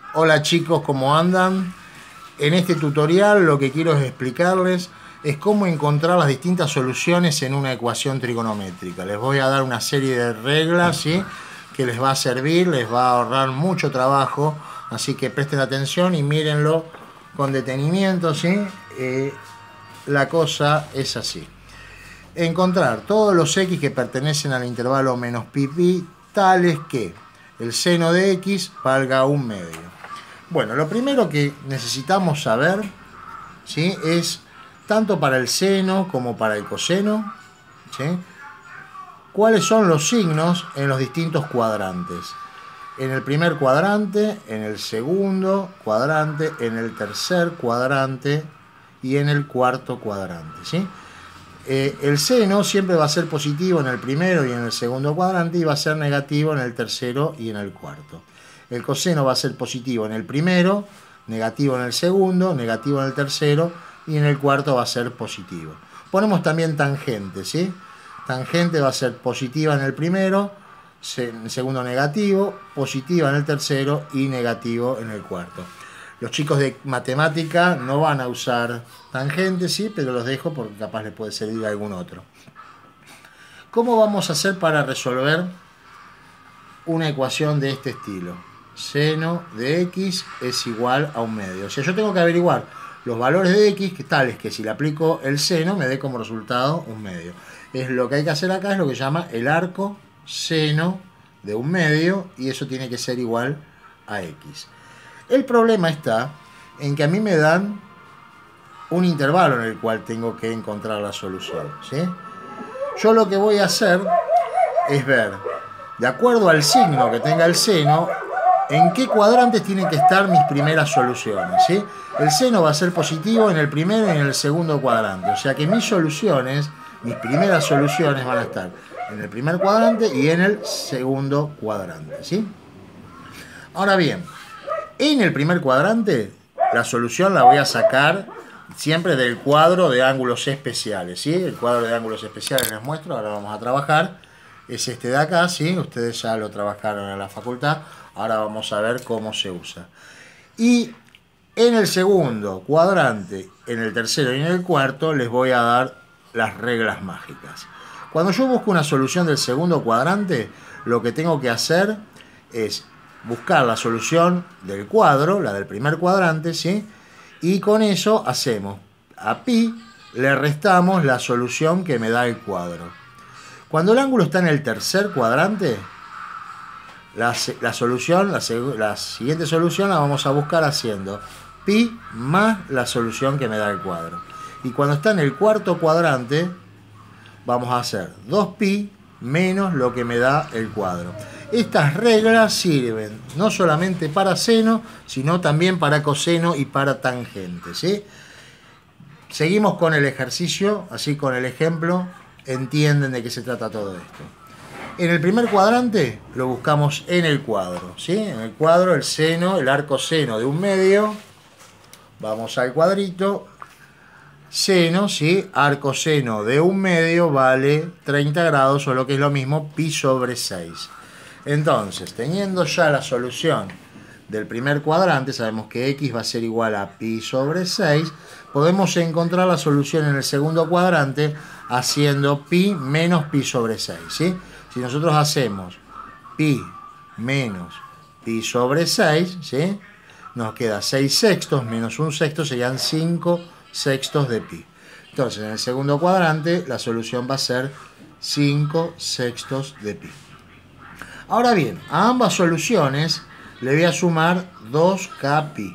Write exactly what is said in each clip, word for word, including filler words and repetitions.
Hola chicos, ¿cómo andan? En este tutorial lo que quiero es explicarles es cómo encontrar las distintas soluciones en una ecuación trigonométrica. Les voy a dar una serie de reglas, ¿sí?, que les va a servir, les va a ahorrar mucho trabajo, así que presten atención y mírenlo con detenimiento, ¿sí? Eh, la cosa es así. Encontrar todos los x que pertenecen al intervalo menos pi pi, tales que el seno de x valga un medio. Bueno, lo primero que necesitamos saber, ¿sí?, es tanto para el seno como para el coseno, ¿sí?, cuáles son los signos en los distintos cuadrantes. En el primer cuadrante, en el segundo cuadrante, en el tercer cuadrante y en el cuarto cuadrante, ¿sí? Eh, el seno siempre va a ser positivo en el primero y en el segundo cuadrante y va a ser negativo en el tercero y en el cuarto. El coseno va a ser positivo en el primero, negativo en el segundo, negativo en el tercero y en el cuarto va a ser positivo. Ponemos también tangente, ¿sí? Tangente va a ser positiva en el primero, en el segundo negativo, positiva en el tercero y negativo en el cuarto. Los chicos de matemática no van a usar tangente, sí, pero los dejo porque capaz les puede servir a algún otro. ¿Cómo vamos a hacer para resolver una ecuación de este estilo? Seno de x es igual a un medio. O sea, yo tengo que averiguar los valores de x, que tales que si le aplico el seno me dé como resultado un medio. Es lo que hay que hacer acá, es lo que se llama el arco seno de un medio, y eso tiene que ser igual a x. El problema está en que a mí me dan un intervalo en el cual tengo que encontrar la solución, ¿sí? Yo lo que voy a hacer es ver, de acuerdo al signo que tenga el seno, en qué cuadrantes tienen que estar mis primeras soluciones, ¿sí? El seno va a ser positivo en el primero y en el segundo cuadrante. O sea que mis soluciones, mis primeras soluciones van a estar en el primer cuadrante y en el segundo cuadrante, ¿sí? Ahora bien, en el primer cuadrante, la solución la voy a sacar siempre del cuadro de ángulos especiales, ¿sí? El cuadro de ángulos especiales les muestro, ahora vamos a trabajar. Es este de acá, ¿sí? Ustedes ya lo trabajaron en la facultad. Ahora vamos a ver cómo se usa. Y en el segundo cuadrante, en el tercero y en el cuarto, les voy a dar las reglas mágicas. Cuando yo busco una solución del segundo cuadrante, lo que tengo que hacer es buscar la solución del cuadro, la del primer cuadrante, ¿sí? Y con eso hacemos a pi, le restamos la solución que me da el cuadro. Cuando el ángulo está en el tercer cuadrante, la, la solución, la, la siguiente solución la vamos a buscar haciendo pi más la solución que me da el cuadro. Y cuando está en el cuarto cuadrante, vamos a hacer dos pi menos lo que me da el cuadro. Estas reglas sirven no solamente para seno, sino también para coseno y para tangente, ¿sí? Seguimos con el ejercicio, así con el ejemplo entienden de qué se trata todo esto. En el primer cuadrante lo buscamos en el cuadro, ¿sí? En el cuadro el seno, el arco seno de un medio. Vamos al cuadrito. Seno, ¿sí? Arco seno de un medio vale treinta grados, o lo que es lo mismo, pi sobre seis. Entonces, teniendo ya la solución del primer cuadrante, sabemos que x va a ser igual a pi sobre seis, podemos encontrar la solución en el segundo cuadrante haciendo pi menos pi sobre seis, ¿sí? Si nosotros hacemos pi menos pi sobre seis, ¿sí?, nos queda seis sextos menos un sexto, serían cinco sextos de pi. Entonces, en el segundo cuadrante, la solución va a ser cinco sextos de pi. Ahora bien, a ambas soluciones le voy a sumar dos k pi.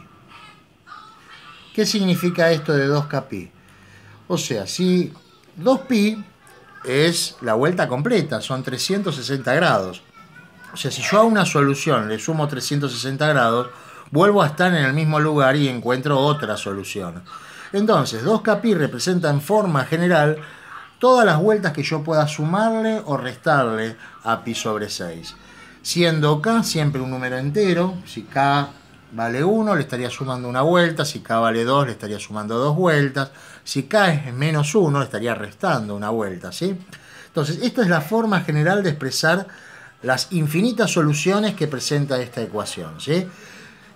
¿Qué significa esto de dos k pi? O sea, si dos pi es la vuelta completa, son trescientos sesenta grados. O sea, si yo a una solución le sumo trescientos sesenta grados, vuelvo a estar en el mismo lugar y encuentro otra solución. Entonces, dos k pi representa en forma general todas las vueltas que yo pueda sumarle o restarle a pi sobre seis. Siendo k siempre un número entero, si k vale uno le estaría sumando una vuelta, si k vale dos le estaría sumando dos vueltas, si k es menos uno le estaría restando una vuelta, ¿sí? Entonces, esta es la forma general de expresar las infinitas soluciones que presenta esta ecuación, ¿sí?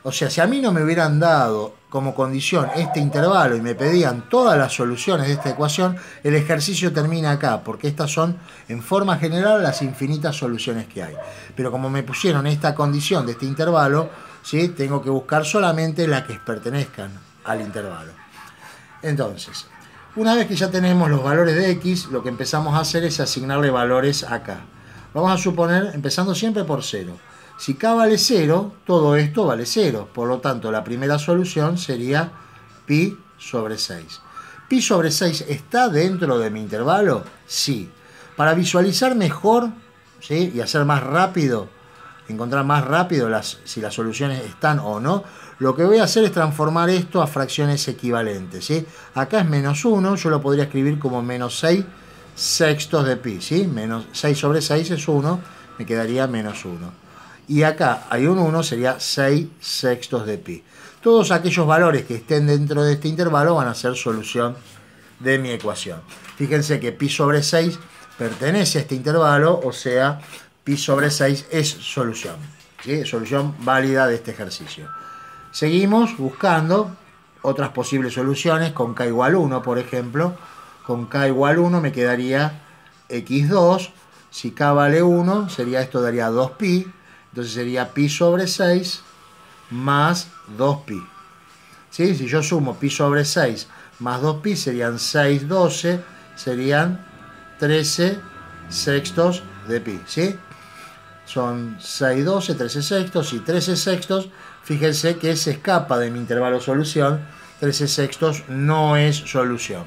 O sea, si a mí no me hubieran dado como condición este intervalo y me pedían todas las soluciones de esta ecuación, el ejercicio termina acá, porque estas son, en forma general, las infinitas soluciones que hay. Pero como me pusieron esta condición de este intervalo, ¿sí?, tengo que buscar solamente las que pertenezcan al intervalo. Entonces, una vez que ya tenemos los valores de x, lo que empezamos a hacer es asignarle valores acá. Vamos a suponer, empezando siempre por cero. Si k vale cero, todo esto vale cero. Por lo tanto, la primera solución sería pi sobre seis. ¿Pi sobre seis está dentro de mi intervalo? Sí. Para visualizar mejor, ¿sí?, y hacer más rápido, encontrar más rápido las, si las soluciones están o no, lo que voy a hacer es transformar esto a fracciones equivalentes, ¿sí? Acá es menos uno, yo lo podría escribir como menos seis sextos de pi, ¿sí? Menos seis sobre seis es uno, me quedaría menos uno. Y acá hay un uno, sería seis sextos de pi. Todos aquellos valores que estén dentro de este intervalo van a ser solución de mi ecuación. Fíjense que pi sobre seis pertenece a este intervalo, o sea, pi sobre seis es solución, ¿sí? Solución válida de este ejercicio. Seguimos buscando otras posibles soluciones con k igual uno, por ejemplo. Con k igual uno me quedaría equis dos. Si k vale uno, sería esto daría dos pi. Entonces sería pi sobre seis más dos pi. ¿Sí? Si yo sumo pi sobre seis más dos pi, serían seis doce, serían trece sextos de pi. ¿Sí? Son seis doce, trece sextos y trece sextos. Fíjense que se escapa de mi intervalo solución. trece sextos no es solución.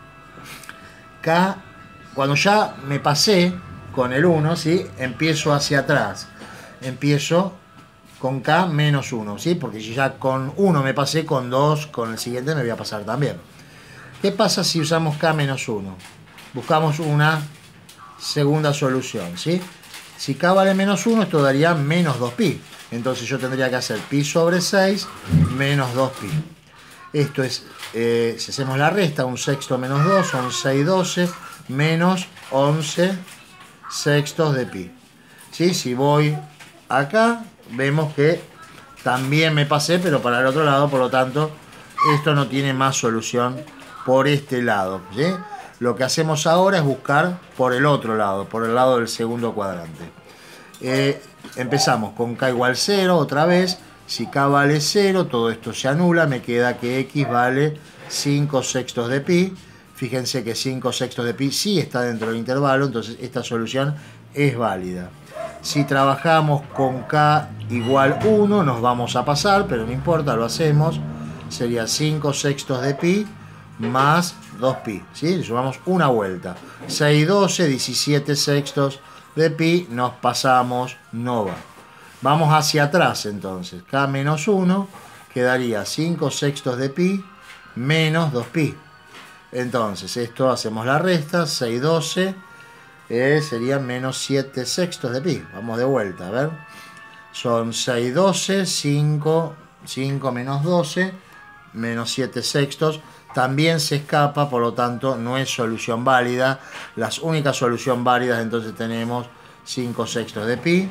K, cuando ya me pasé con el uno, ¿sí?, empiezo hacia atrás. Empiezo con k menos uno, ¿sí? Porque si ya con uno me pasé, con dos, con el siguiente me voy a pasar también. ¿Qué pasa si usamos k menos uno? Buscamos una segunda solución, ¿sí? Si k vale menos uno, esto daría menos dos pi. Entonces yo tendría que hacer pi sobre seis menos dos pi. Esto es, eh, si hacemos la resta, un sexto menos dos son seis doce menos once sextos de pi. ¿Sí? Si voy acá, vemos que también me pasé, pero para el otro lado, por lo tanto, esto no tiene más solución por este lado, ¿sí? Lo que hacemos ahora es buscar por el otro lado, por el lado del segundo cuadrante. Eh, empezamos con k igual cero otra vez. Si k vale cero, todo esto se anula, me queda que x vale cinco sextos de pi. Fíjense que cinco sextos de pi sí está dentro del intervalo, entonces esta solución es válida. Si trabajamos con k igual uno, nos vamos a pasar, pero no importa, lo hacemos. Sería cinco sextos de pi más dos pi, ¿sí? Sumamos una vuelta. seis doce, diecisiete sextos de pi, nos pasamos, no va. Vamos hacia atrás entonces. K menos uno quedaría cinco sextos de pi menos dos pi. Entonces, esto hacemos la resta, seis doce, eh, sería menos siete sextos de pi. Vamos de vuelta, a ver. Son seis doce, cinco, cinco menos doce, menos siete sextos. También se escapa, por lo tanto, no es solución válida. Las únicas soluciones válidas, entonces tenemos cinco sextos de pi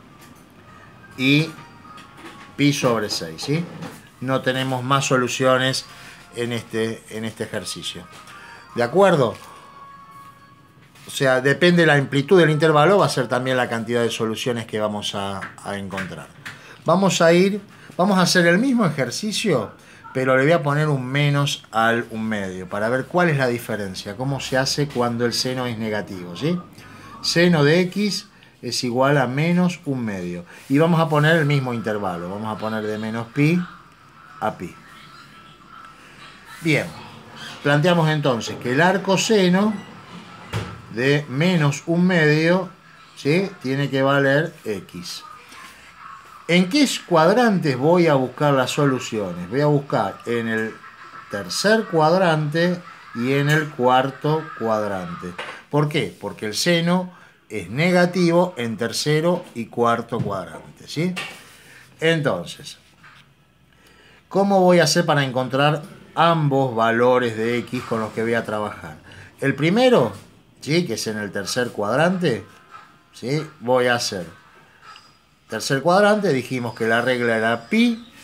y pi sobre seis, ¿sí? No tenemos más soluciones en este, en este ejercicio. ¿De acuerdo? O sea, depende de la amplitud del intervalo, va a ser también la cantidad de soluciones que vamos a, a encontrar. Vamos a ir, vamos a hacer el mismo ejercicio, pero le voy a poner un menos al un medio, para ver cuál es la diferencia, cómo se hace cuando el seno es negativo, ¿sí? Seno de x es igual a menos un medio. Y vamos a poner el mismo intervalo, vamos a poner de menos pi a pi. Bien, planteamos entonces que el arco seno de menos un medio, ¿sí?, tiene que valer x. ¿En qué cuadrantes voy a buscar las soluciones? Voy a buscar en el tercer cuadrante y en el cuarto cuadrante. ¿Por qué? Porque el seno es negativo en tercero y cuarto cuadrante, ¿sí? Entonces, ¿cómo voy a hacer para encontrar ambos valores de x con los que voy a trabajar? El primero, ¿sí?, que es en el tercer cuadrante, ¿sí?, voy a hacer tercer cuadrante, dijimos que la regla era pi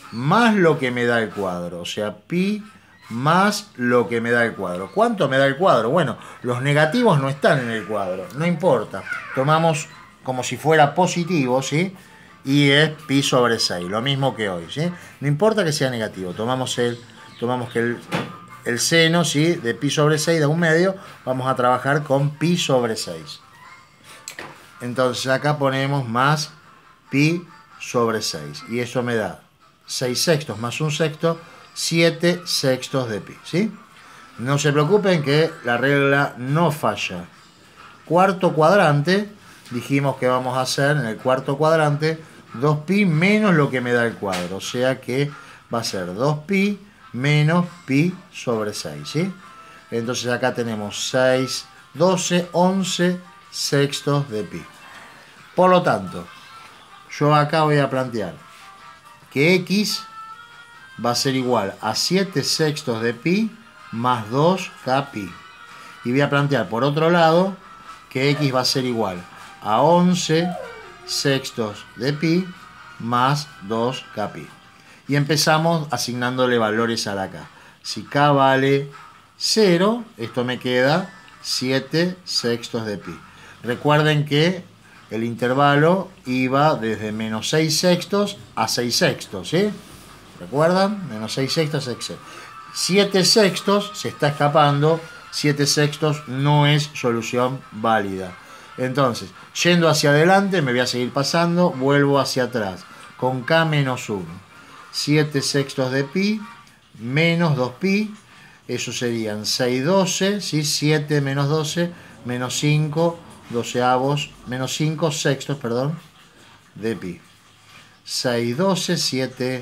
más lo que me da el cuadro. O sea, pi más lo que me da el cuadro. ¿Cuánto me da el cuadro? Bueno, los negativos no están en el cuadro. No importa. Tomamos como si fuera positivo, ¿sí? Y es pi sobre seis. Lo mismo que hoy, ¿sí? No importa que sea negativo. Tomamos, el, tomamos que el, el seno, ¿sí? De pi sobre seis da un medio. Vamos a trabajar con pi sobre seis. Entonces acá ponemos más pi sobre seis. Y eso me da seis sextos más un sexto, siete sextos de pi, ¿sí? No se preocupen que la regla no falla. Cuarto cuadrante, dijimos que vamos a hacer en el cuarto cuadrante dos pi menos lo que me da el cuadro. O sea que va a ser dos pi menos pi sobre seis, ¿sí? Entonces acá tenemos seis, doce, once sextos de pi. Por lo tanto, yo acá voy a plantear que x va a ser igual a siete sextos de pi más dos k pi. Y voy a plantear por otro lado que x va a ser igual a once sextos de pi más dos k pi. Y empezamos asignándole valores a la k. Si k vale cero, esto me queda siete sextos de pi. Recuerden que el intervalo iba desde menos seis sextos a seis sextos, ¿sí? ¿Recuerdan? Menos seis sextos a seis sextos. siete sextos se está escapando. siete sextos no es solución válida. Entonces, yendo hacia adelante, me voy a seguir pasando. Vuelvo hacia atrás. Con k menos uno. siete sextos de pi menos dos pi. Eso serían seis, doce. ¿Sí? siete menos doce menos cinco doceavos. Menos cinco sextos, perdón, de pi. seis, doce, siete...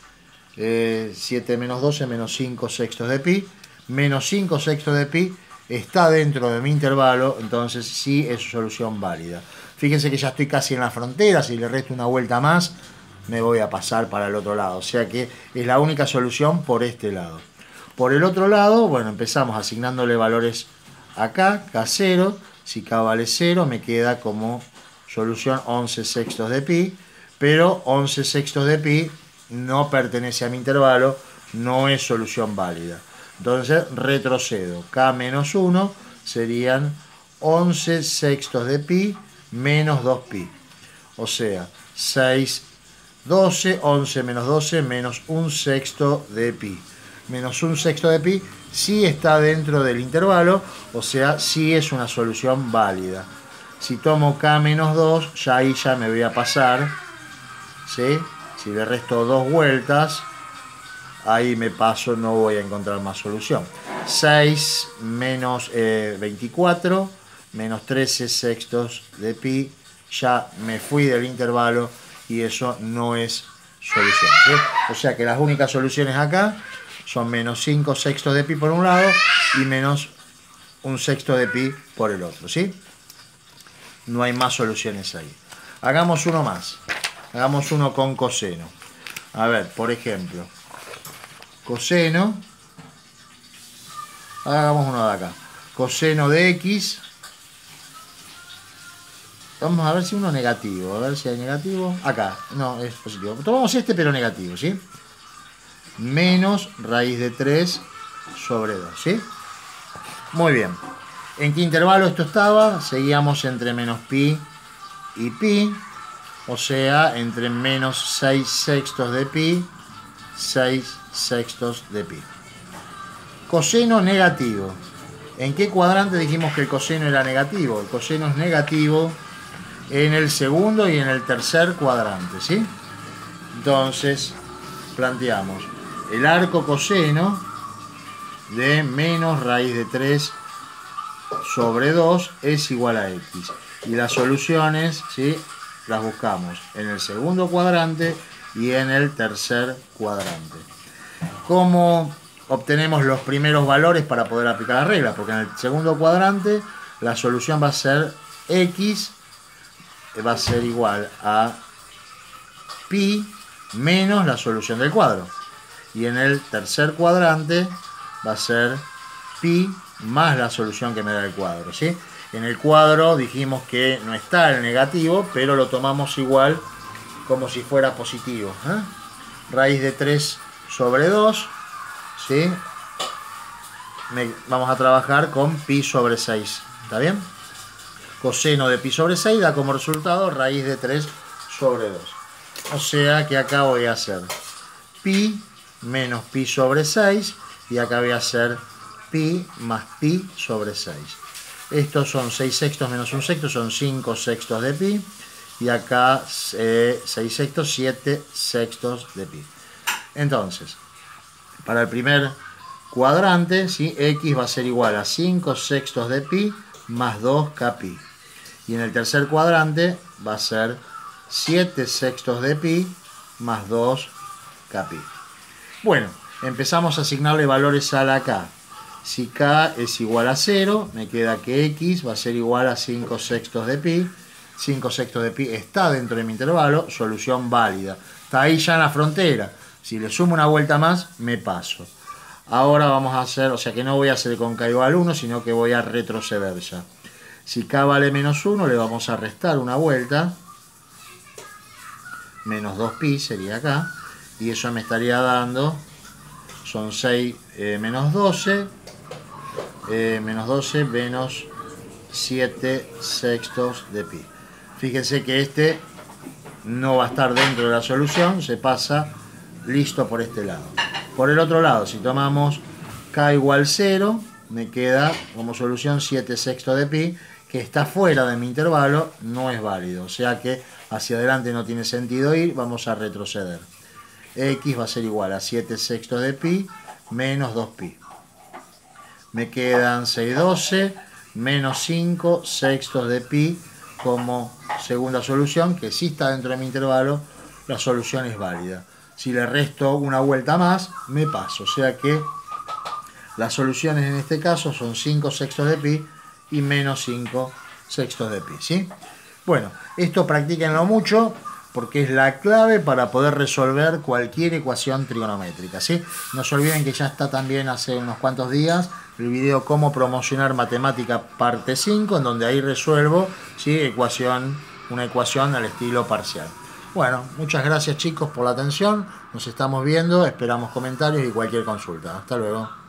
Eh, siete menos doce menos cinco sextos de pi. Menos cinco sextos de pi está dentro de mi intervalo. Entonces sí es solución válida. Fíjense que ya estoy casi en la frontera. Si le resto una vuelta más me voy a pasar para el otro lado. O sea que es la única solución por este lado. Por el otro lado, bueno, empezamos asignándole valores acá. K cero. Si k vale cero me queda como solución once sextos de pi. Pero once sextos de pi no pertenece a mi intervalo, no es solución válida. Entonces retrocedo. K menos uno serían once sextos de pi menos dos pi. O sea, seis, doce, once menos doce menos un sexto de pi. Menos un sexto de pi sí está dentro del intervalo, o sea, sí es una solución válida. Si tomo K menos dos, ya ahí ya me voy a pasar, ¿sí? Si le resto dos vueltas, ahí me paso, no voy a encontrar más solución. seis menos eh, veinticuatro, menos trece sextos de pi, ya me fui del intervalo y eso no es solución, ¿sí? O sea que las únicas soluciones acá son menos cinco sextos de pi por un lado y menos un sexto de pi por el otro, ¿sí? No hay más soluciones ahí. Hagamos uno más. Hagamos uno con coseno. A ver, por ejemplo, coseno. Hagamos uno de acá. Coseno de x. Vamos a ver si uno es negativo. A ver si hay negativo. Acá. No, es positivo. Tomamos este, pero negativo, ¿sí? Menos raíz de tres sobre dos, ¿sí? Muy bien. ¿En qué intervalo esto estaba? Seguíamos entre menos pi y pi. O sea, entre menos seis sextos de pi, seis sextos de pi. Coseno negativo. ¿En qué cuadrante dijimos que el coseno era negativo? El coseno es negativo en el segundo y en el tercer cuadrante, ¿sí? Entonces, planteamos el arco coseno de menos raíz de tres sobre dos es igual a x. Y las soluciones, ¿sí?, las buscamos en el segundo cuadrante y en el tercer cuadrante. ¿Cómo obtenemos los primeros valores para poder aplicar la regla? Porque en el segundo cuadrante la solución va a ser x, va a ser igual a pi menos la solución del cuadro. Y en el tercer cuadrante va a ser pi más la solución que me da el cuadro, ¿sí? En el cuadro dijimos que no está el negativo, pero lo tomamos igual como si fuera positivo, ¿eh? raíz de tres sobre dos, ¿sí? Me, vamos a trabajar con pi sobre seis, ¿está bien? Coseno de pi sobre seis da como resultado raíz de tres sobre dos. O sea que acá voy a hacer pi menos pi sobre seis y acá voy a hacer pi más pi sobre seis. Estos son seis sextos menos un sexto, son cinco sextos de pi. Y acá eh, seis sextos, siete sextos de pi. Entonces, para el primer cuadrante, ¿sí? X va a ser igual a cinco sextos de pi más dos k pi. Y en el tercer cuadrante va a ser siete sextos de pi más dos k pi. Bueno, empezamos a asignarle valores a la k. Si k es igual a cero, me queda que x va a ser igual a cinco sextos de pi. cinco sextos de pi está dentro de mi intervalo, solución válida. Está ahí ya en la frontera. Si le sumo una vuelta más, me paso. Ahora vamos a hacer, o sea que no voy a hacer con k igual a uno, sino que voy a retroceder ya. Si k vale menos uno, le vamos a restar una vuelta. Menos dos pi sería acá. Y eso me estaría dando, son seis eh, menos doce. Eh, menos doce menos siete sextos de pi. Fíjense que este no va a estar dentro de la solución, se pasa listo por este lado. Por el otro lado, si tomamos k igual cero, me queda como solución siete sextos de pi, que está fuera de mi intervalo, no es válido. O sea que hacia adelante no tiene sentido ir, vamos a retroceder. X va a ser igual a siete sextos de pi menos dos pi. Me quedan seis doce menos cinco sextos de pi como segunda solución, que sí está dentro de mi intervalo, la solución es válida. Si le resto una vuelta más, me paso. O sea que las soluciones en este caso son cinco sextos de pi y menos cinco sextos de pi, ¿sí? Bueno, esto practíquenlo mucho porque es la clave para poder resolver cualquier ecuación trigonométrica, ¿sí? No se olviden que ya está también hace unos cuantos días el video Cómo promocionar matemática parte cinco, en donde ahí resuelvo, ¿sí? ecuación, una ecuación al estilo parcial. Bueno, muchas gracias chicos por la atención, nos estamos viendo, esperamos comentarios y cualquier consulta. Hasta luego.